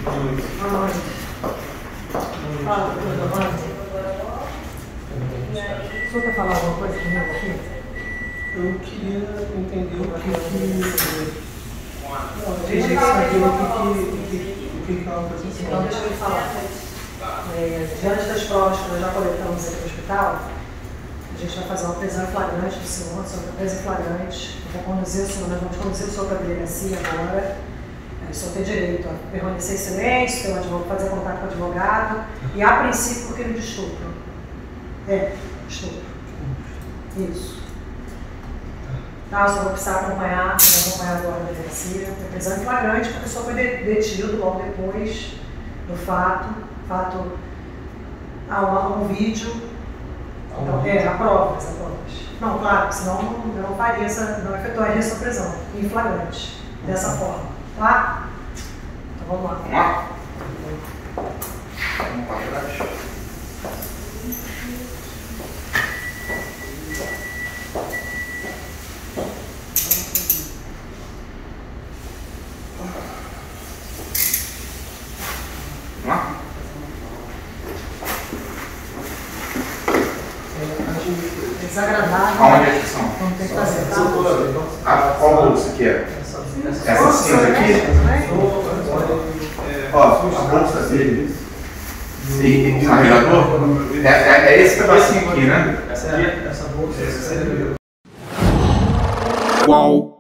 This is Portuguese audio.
Fala, doutor. O senhor quer falar alguma coisa comigo aqui? Eu queria entender o que é a apresentação. Então, deixa eu lhe falar. Diante das provas que nós já coletamos aqui no hospital, a gente vai fazer uma prisão em flagrante do senhor, sobre presa em flagrante. Nós vamos conduzir o senhor para a delegacia agora. O senhor tem direito a permanecer em silêncio, fazer contato com o advogado e, a princípio, por crime de estupro. Estupro. Isso. Tá, o senhor vai precisar acompanhar agora a delegacia. É prisão em flagrante, porque o senhor foi detido logo depois do fato. Há um vídeo. Então, há provas. Não, claro, senão eu não efetuaria essa prisão em flagrante, dessa forma. Tá? Então vamos lá. Vamos lá? Vamos para trás. Vamos lá? É desagradável. Aonde é que são? Não tem que fazer, tá? Qual bolsa que é? Essa cinza aqui? Ó, a bolsa dele. E o carregador? É esse pedacinho aqui, né? Essa bolsa. Qual?